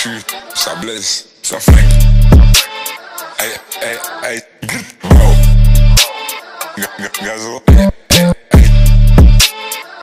tue, ça blesse, ça flingue. Aïe, aïe, aïe, wow. Gazo.